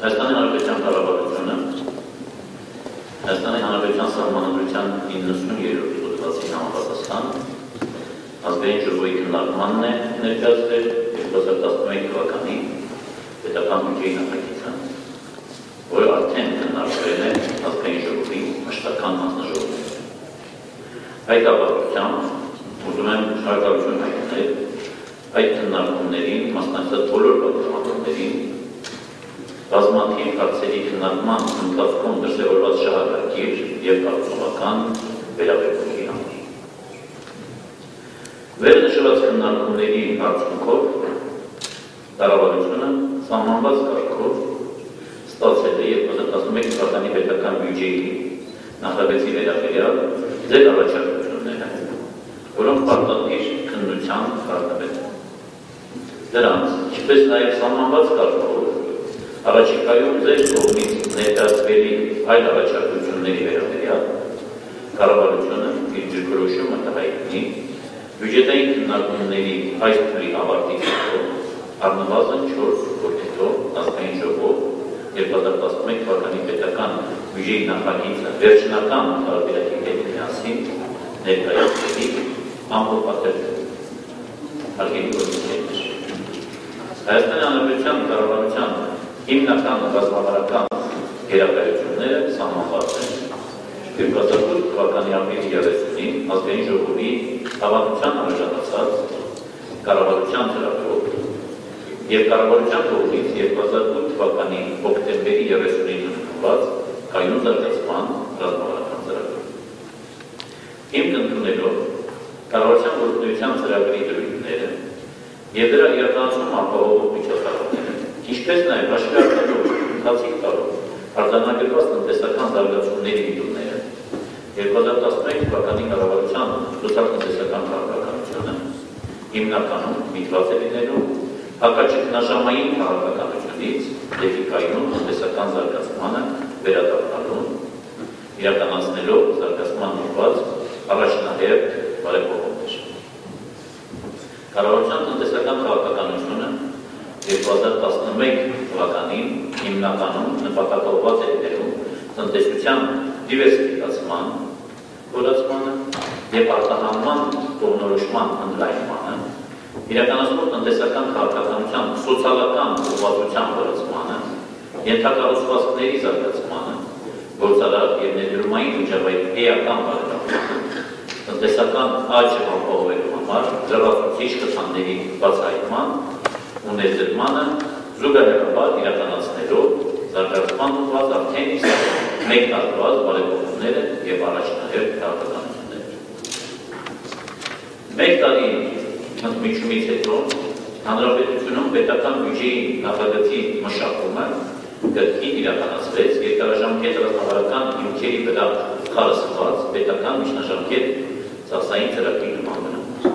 Հայաստանի Հանրապետության կառավարությունը Հայաստանի Հանրապետության Սահմանադրության 93-րդ հոդվածի համապատասխան ազգային ժողովի քննարկմանն է ներկայացրել 2011 թվականի պետական բյուջեի նախագիծը, որը արդեն քննարկվել է ազգային ժողովի մշտական հանձնաժողովում։ Այդ ապահովությամբ ուզում եմ շնորհակալություն հայտնել այդ քննարկումներին մասնակցած բոլոր պատասխանատուներին, բազմաթիվ հարցերի քննարկման ընթացքում դրսևորված շահագրգիռ և կարծողական վերաբերմունքի համար։ Վերնշված քննարկումների արդյունքով կառավարությունը սահմանված կարգով ստացել է 2011 թվականի պետական բյուջեի նախագծի վերաբերյալ ձեր առաջարկությունները, որոնք պարտադիր քննության կարգավետ են։ Դրանց, ինչպես նաև սահմանված կարգով առաջիկայում ձեր կողմից ներկայացվելի այլ առաջարկությունների վերաբերյալ կառավարությունը իր դիրքորոշումը կհայտնի բյուջետային քննարկումների այս փուլի ավարտից հետո առնվազն 4 օր հետո ազգային ժողով 2011 թվականի պետական բյուջեի նախագիծը վերջնական տարբերակի հետ միասին ներկայացվելի ամփոփ հարգելի գործընկերներ։ Հայաստանի Հանրապետության կառավարության հիմնական ռազմավարական գերակայությունները սահմանված են 2008 թվականի ապրիլի 30-ին ազգային ժողովի հավանության արժանացած կառավարության ծրագրով և կառավարության կողմից 2008 թվականի հոկտեմբերի 30-ին ընդունված կայուն զարգացման ռազմավարական ծրագրով։ Հիմք ընդունելով կառավարության գործունեության ծրագրի դրույթները և դրա իրականացում ապահովող միջոցառումները, ինչպես նաև հաշվի առնելով ընթացիկ տարով արձանագրված տնտեսական զարգացումների միտումները, 2011 թվականի կառավարության սոցիալ-տնտեսական քաղաքականությունը հիմնականում միտված է լինելու հակաճգնաժամային քաղաքականությունից դեպի կայուն տնտեսական զարգացմանը վերադառնալուն, իրականացնելով զարգացման ուղղված առաջնահերթ բարեփոխումներ։ Կառավարության տնտեսական քաղաքականությունը 2011 թվականին հիմնականում նպատակաուղղված է լինելու տնտեսության դիվերսիֆիկացման, խորացմանը և արտահանման կողմնորոշման ընդլայնմանը, իրականացնող տնտեսական քաղաքականության սոցիալական ուղղվածության խորացմանը, ենթակառուցվածքների զարգացմանը, գործարար և ներդրումային միջավայրի էական բարելավմանը, տնտեսական աճը ապահովելու համար լրացուցիչ խթանների բացահայտման ու ներդրմանը զուգահեռաբար իրականացնելով զարգացման ուղղված արդեն իսկ մեկնարկված բարեփոխումները և առաջնահերթ քաղաքականությունները։ Մեկ տարի ընդմիջումից հետո Հանրապետությունում պետական բյուջեի նախագծի մշակումը կրկին իրականացվեց երկարաժամկետ ռազմավարական հիմքերի վրա խարսխված պետական միջնաժամկետ ծախսային ծրագրի նման բնույթ։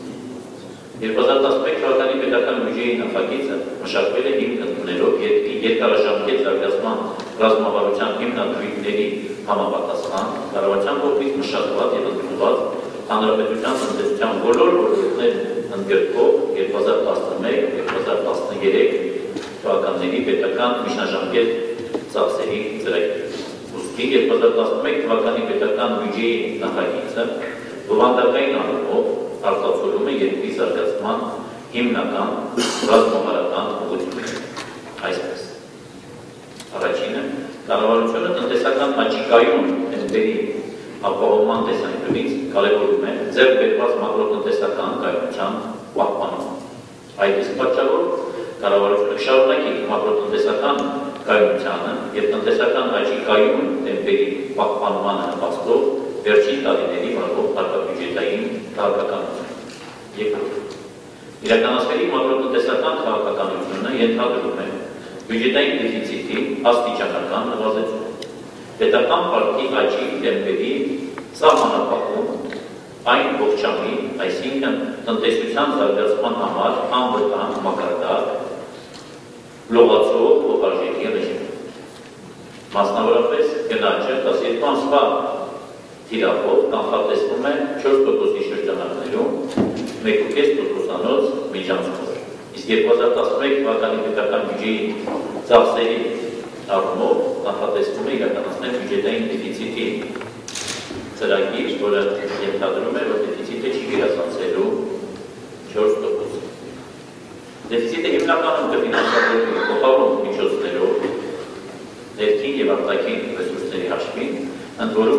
2011 թվականի պետական բյուջեի նախագիծը մշակվել է հիմք ընդունելով երկարաժամկետ զարգացման ռազմավարության հիմնադրույթների համապատասխան կառավարության կողմից մշակված և ընդունված հանրապետության տնտեսության բոլոր ոլորտներն ընդգրկող 2011-2013 թվականների պետական միջնաժամկետ ծախսերի ծրագիր։ Ուստի 2011 թվականի պետական բյուջեի նախագիծը բովանդակային առումով արտացոլում է երկրի զարգացման հիմնական ռազմավարական ուղղությունները։ Այսպես, առաջինը, կառավարությունը տնտեսական աճիկայուն տեմպերի ապահովման տեսանկյունից կարևորում է ձեռք բերված մակրոտնտեսական կայունության պահպանումը։ Այդ իսկ պատճառով կառավարությունը կշարունակի մակրոտնտեսական կայունությանը և տնտեսական աճիկայուն տեմպերի պահպանմանը նպաստող վերջին տարիների վարվող հարկաբյուջետային քաղաքականություն։ Երկրորդ, իրականացվելի մակրոտնտեսական քաղաքականությունը ենթադրում է բյուջետային դեֆիցիտի աստիճանական նվազեցում, պետական պարտքի աճի տեմպերի սահմանափակում, այն ողջամի, այսինքն տնտեսության զարգացման համար անվտանգ մակարդակ, լողացող փոխարժեքի ռեժիմ։ Մասնավորապես գնաճը 12 ամսվա թիրախով կանխատեսվում է 4%-ի շրջանակներում 1,5%-անոց միջանցքով։ Իսկ 2011 թվականի պետական բյուջեի ծախսերի առումով նախատեսվում է իրականացնել բյուջետային դեֆիցիտի ծրագիր, որը ենթադրում է, որ դեֆիցիտը չի գերազանցելու 4%։ Դեֆիցիտը հիմնականում կֆինանսավորվի փոխարոն միջոցներով ներքին եւ արտաքին ռեսուրսների հաշվին, ընդ որում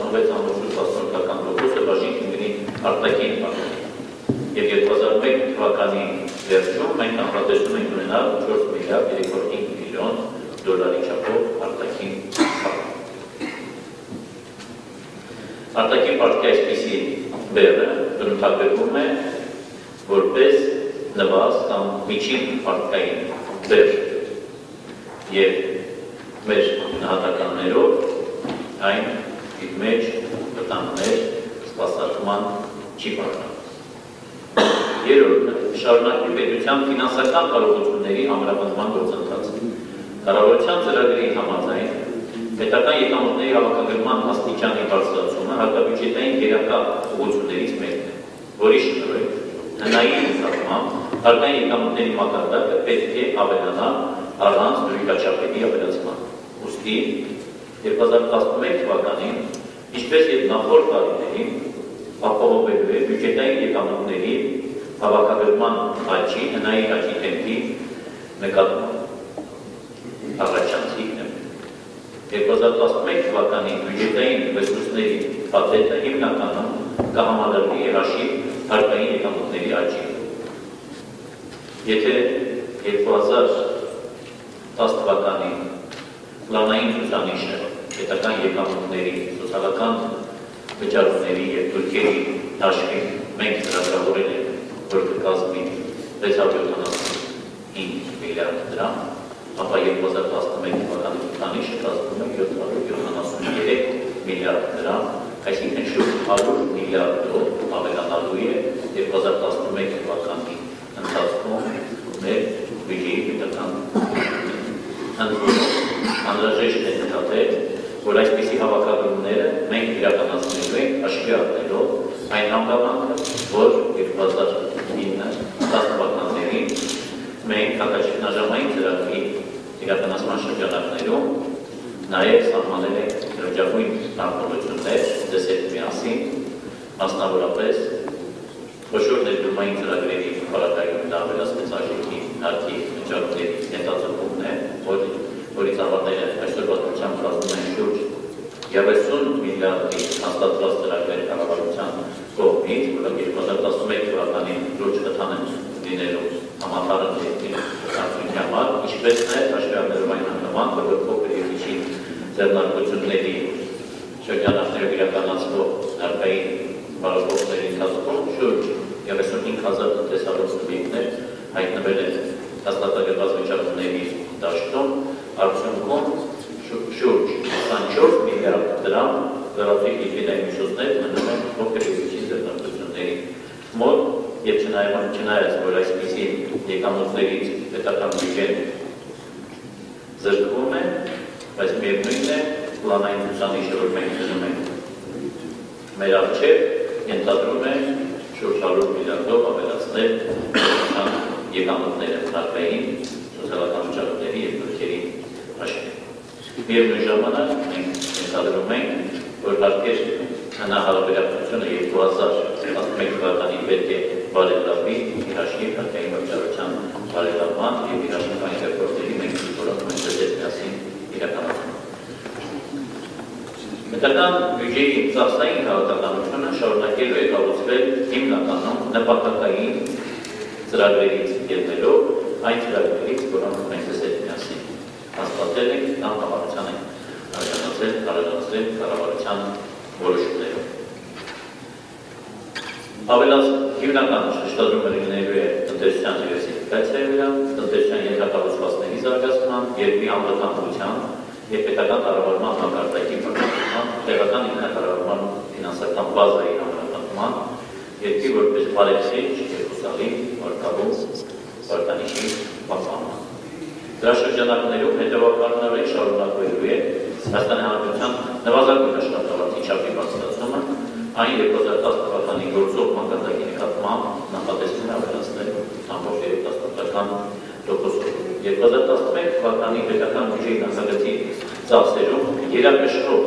86.18% բաժին կընկնի արտաքին բաժին։ Եվ 2001 թվականի վերջում մենք նախատեսում ենք ունենալ 4 միլիարդ 305 միլիոն դոլարի չափով արտաքին պարտք։ Արտաքին պարտքի այսպիսի բեռը բնութագրվում է որպես նվազ կամ միջին պարտքային բեռ եւ մեր նահատականներով այն իր մեջ վտանգներ սպասարկման չի պարտադրում։ Երրորդը շարունակվի պետության ֆինանսական կարողությունների ամրապնդման գործընթացը։ Կառավարության ծրագրի համաձայն պետական եկամուտների հավաքագրման աստիճանի բարձրացումը հարկաբյուջետային գերակա ուղղություններից մեկն է, որի շնորհիվ հնային նկատմամբ հարկային եկամուտների մակարդակը պետք է ավելանա առանց դրույքաչափերի ավելացման։ Ուստի 2011 թվականին, ինչպես եւ նախորդ տարիներին, ապահովելու է բյուջետային եկամուտների հավաքագրման աճի, հնայի աճի տեմպի նկատմամբ առաջանցիկն է։ 2011 թվականի բյուջետային ռեսուրսների փաթեթը հիմնականում կհամալրվի հաշիվ հարկային եկամուտների աճի։ Եթե 2010 թվականի պլանային ցուցանիշը պետական եկամուտների, սոցիալական վճարումների եւ թուրքերի հաշվին մենք ծրագրավորել ենք, որ կկազմի 675 միլիարդ դրամ, ապա 2011 թվականի ցուցանիշը կազմում է 773 միլիարդ դրամ, այսինքն շուրջ 100 միլիարդով ավելանալու է 2011 թվականի ընթացքում մեր բյուջեի պետական անհրաժեշտ է նկատել, որ այսպիսի հավաքագրումները մենք իրականացնելու ենք հաշվի առնելով այն հանգամանքը, որ 2009-10 թվականներին մենք հակաճգնաժամային ծրագրի իրականացման շրջանակներում նաև սահմանել ենք շրջագույն նախորություններ դες հետ միասին, մասնավորապես խոշոր ներդրումային ծրագրերի բարակայում դա ավելացնեց արժեքի հարկի վճարումների հետաձգումն է, որից ավարտները այսօր պատմությամբ կազմում են շուրջ 30 միլիարդի հաստատված ծրագրեր կառավարության կողմից, որը 2011 թվականին լուրջ խթան լինելու համատարած արդյունքի համար, ինչպես նաև հաշվի առնելով այն հանգամանքը, որ փոքր եւ միջին ձեռնարկությունների շրջանակներով իրականացվող հարկային բարեփոխումների ընթացքում շուրջ 35,000 տնտեսական սուբյեկտներ հայտնվել են հաստատագրված վճարումների դաշտում, արդյունքում շուրջ 24 միլիարդ դրամ լրացուցիչ լիկվիդային միջոցներ մնում են փոքր եւ միջին ձեռնարկությունների մոտ, եւ չնայած որ այսպիսի եկամուտներից պետական բյուջեն զրկվում է, բայց միևնույն է պլանային ցուցանիշը, որ մենք դնում ենք մեր առջև, ենթադրում է շուրջ 100 միլիարդով ավելացնել եկամուտները հարկային, սոցիալական վճարումների եւ թուրքերի հաշվին։ Միևնույն ժամանակ մենք ենթադրում ենք, որ հարկեր հնարավորությունը 2011 թվականին պետք է բարելավվի իր հաշվի հարկային վճարության բարելավման եւ իր հաշվային ռեֆորմների մենք որոշում ենք դες միասին իրականացնում։ Պետական բյուջեի ծախսային քաղաքականությունը շարունակելու է կառուցվել հիմնականում նպատակային ծրագրերից ելնելով այն ծրագրերից, որոնք մենք դες միասին հաստատել ենք կամ կառավարության ենք արժանացրել կառավարության որոշումներով։ Ավելած հիմնական շեշտադրումը լինելու է տնտեսության դիվերսիֆիկացիայի վրա, տնտեսության ենթակառուցվածքների զարգացման, երկրի անվտանգության եւ պետական կառավարման մակարդակի բարձրացման, տեղական ինքնակառավարման ֆինանսական բազայի համապատասխան, երկրի որպես բարեփոխիչ եւ հուսալի վարկաբոց վարկանիշի պահպանման։ Դրա շրջանակներում հետևականորեն շարունակվելու է Հայաստանի Հանրապետության նվազագույն աշխատավարձի չափի բարձրացումը, այն 2010 թվականի գործող մակարդակի նկատմամբ նախատեսվում է ավելացնել 8.3%-ով։ 2011 թվականի պետական բյուջեի նախագծի ծախսերում երակշռող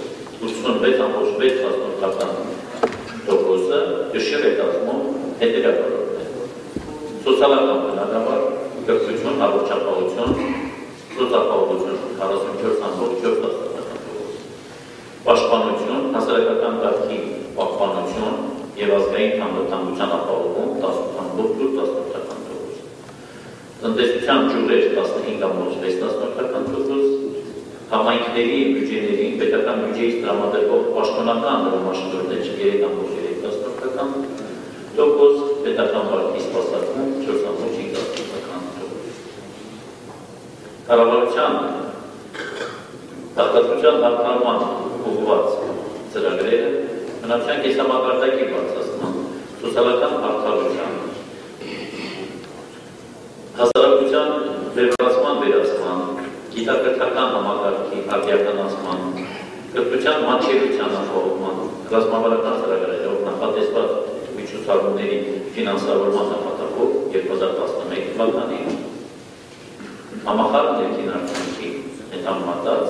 86.6%-ը գշիռ է կազմում հետևյալներն: Սոցիալական բնագավառ, կրթություն, առողջապահություն, սոցիալապահովություն 44.4%, պաշտպանություն, հասարակական կարգի պահպանություն և ազգային անվտանգության ապահովում 18.8%, տնտեսության ճյուղեր 15.6%, համայնքների բյուջեներին պետական բյուջեից տրամադրվող պաշտոնական դրամաշնորհներ 3.3%, տոկոս պետական վարկի սպասարկում 4.5%։ Կառավարության արտադրության հարթարման ուղղված ծրագրերը բնակչության կենսամակարդակի բարձրացման, սոցիալական արդարության, հասարակության վերացման վերացման, գիտակրթական համակարգի արդիականացման, կրթության մանչելիության ապահովման, ռազմավարական ծրագրերով նախատեսված միջոցառումների ֆինանսավորման նպատակով 2011 թվականին համախառն ներքին արդյունքի հետ համեմատած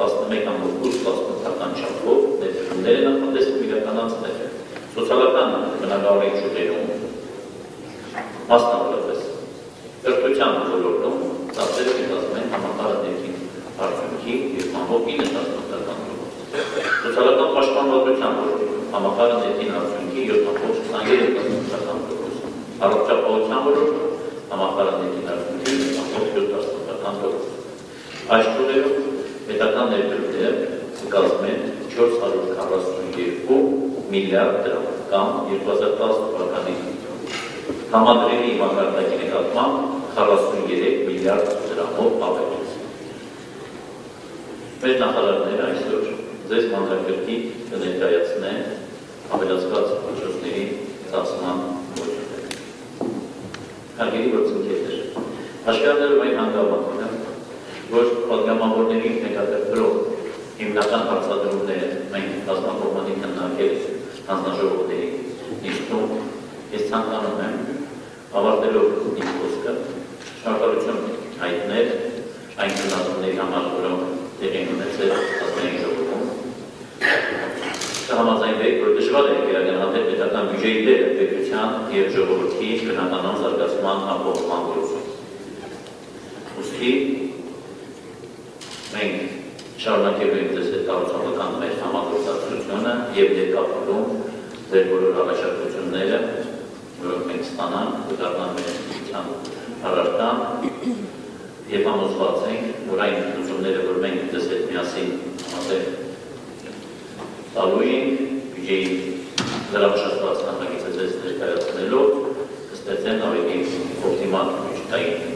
11.8% չափով ներդրումներ են նախատեսվում իրականացնել սոցիալական բնագավառի ճյուղերում, մասնավորապես կրթության ոլորտում ծախսերը կազմում են համախառն ներքին արդյունքի 2.9%, սոցիալական պաշտպանվածության ոլորտում համախառն ներքին արդյունքի 7.23%, առողջապահության ոլորտում համախառն ներքին արդյունքի 7.7%։ Այս ճյուղերում պետական ներդրումները կկազմեն 442 միլիարդ դրամ կամ 2010 թվականի համադրելի մակարդակի նկատմամբ 43 միլիարդ դրամով ավել։ Մեր նախարարները այսօր ձեզ մանրակրկիտ կներկայացնեն ավելացված միջոցների ծախսման որոշումները։ Հարգելի գործընկերներ, հաշվի այն հանգամանքն որ պատգամավորների հետաքրքրող հիմնական հարցադրումները մենք կազմակերպવાની քննարկել հանձնաժողովների նիստում, ես ցանկանում եմ ավարտելով իմ խոսքը շնորհակալություն հայտնել այն քննարկումների համար, որոնք տեղի են ունեցել ազգային ժողովում։ Կհամաձայնվեք, որ դժվար է վերագնահատել պետական բյուջեի դերը պետության և ժողովրդի բնականոն զարգացման ապահովման գործում։ Ուստի մենք շարունակելու ենք ձեզ հետ կառուցողական մեր համագործակցությունը և ներկա փուլում ձեր բոլոր առաջարկությունները, որոնք մենք ստանանք, կդառնան մեր ինստիտուցիան առարկան և համոզված ենք, որ այն լուծումները, որ մենք ձեզ հետ միասին տալու ենք, բյուջեի վերամշակված նախագիծը ձեզ ներկայացնելով, կստեղծեն ավելի օպտիմալ բյուջետային